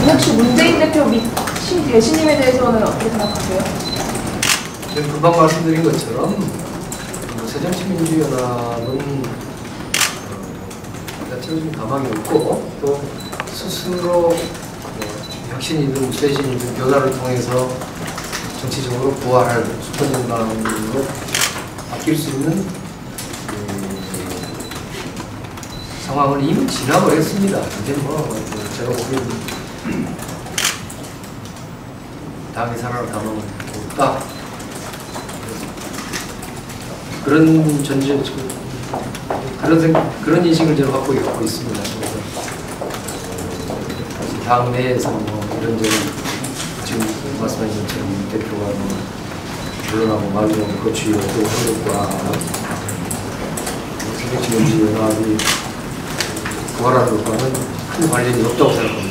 혹시 문재인 대표 및 대신님에 대해서는 어떻게 생각하세요? 지금 금방 말씀드린 것처럼 새정치민주연합은 자체로 좀 가망이 없고 또 스스로 혁신이든 쇄신이든 변화를 통해서 정치적으로 부활할 수평정당으로 바뀔 수 있는 상황을 이미 지나버렸습니다. 이제 뭐 제가 보기에는 당이 살아날 가망은 없다. 그런 전제, 그런 인식을 저는 갖고 있습니다. 당 내에서 뭐 이런저런 지금 말씀하신 것처럼 대표가 뭐 물러나고 말고 그 주요 또 한국과 새정치민주연합이 부활하는 것과는 큰 관련이 없다고 생각합니다.